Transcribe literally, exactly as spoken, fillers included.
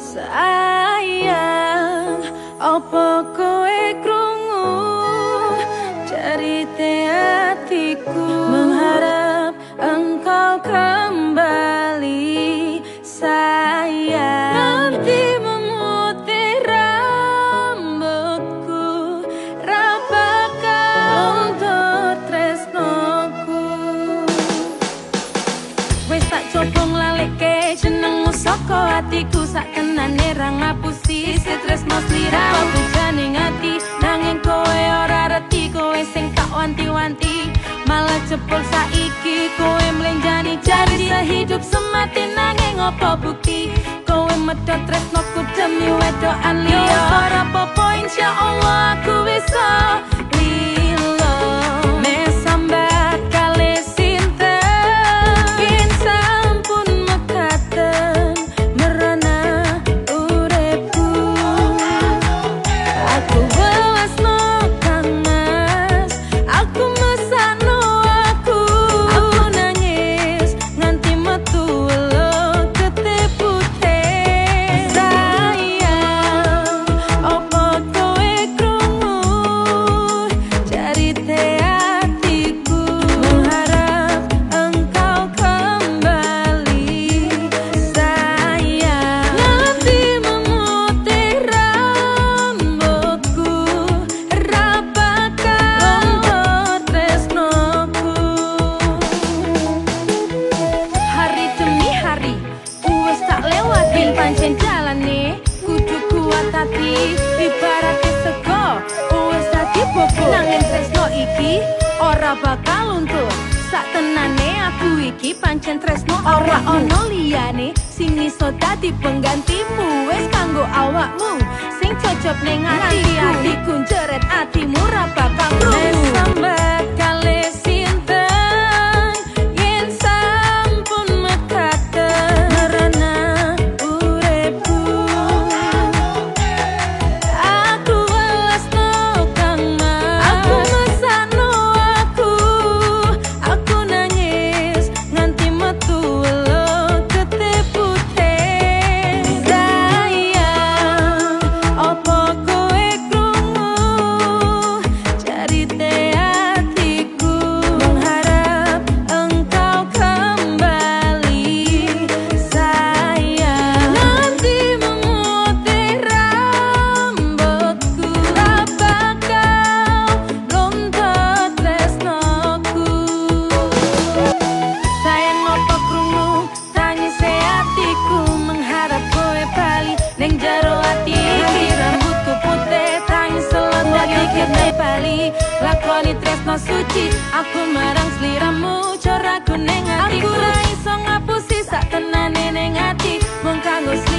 Sayang, opo kowe krungu cerita hatiku, mengharap engkau kembali. Sayang, nanti memutih rambutku, rapakal untuk tresnoku. Wes tak coba nglaleke jenengmu saka hatiku, sak tenane ra ngapusi tresno sliramu. Bujane ngati nanging kowe ora reti, kowe sing tak wanti-wanti malah jebol saiki kowe mlenjani cari sehidup semati. Nanging opo bukti kowe medhot tresnoku demi wedokan liya. Ora apa-apa insyaallah aku bisa lilo mesambat kali sinten yen sampun mekaten merana uripku. Aku welasno Kang Mas, aku mesakno aku, aku nangis nganti metu welo ketipu teh. Sayang, opo kowe krungu cerita hatiku, mengharap engkau kembali. Sayang, nanti memutih rambutku, rapakal untuk tresnoku. Hari demi hari wes tak lewati, pancen jalane kudu kuat hati. Ibarat sego wes dadi bobo, nanging tresno iki ora bakal luntur. Sak tenane aku iki pancen tresno, ora ono liyane sing iso dadi penggantimu. Wes kanggo awakmu sing cocok ning ati, atiku njeret atimu ra bakal krungu. Sambat kali sinten yen sampun mekaten merana uripku. Aku welasno Kang Mas, aku mesakno aku, aku nangis nganti metu welo ketipu teh. Sayang, opo kowe krungu cerita hatiku, mengharap engkau kembali. Sayang, nanti memutih rambutku, rapakal luntur tresnoku. Sayang, opo krungu tangise hatiku, mengharap kowe bali ning jero ati iki. Rambutku putih tangis selondok dikene bali, lakoni tresno suci aku marang sliramu. Coraku ning atiku, aku ra iso ngapusi sak tenane ning ati, mung kanggo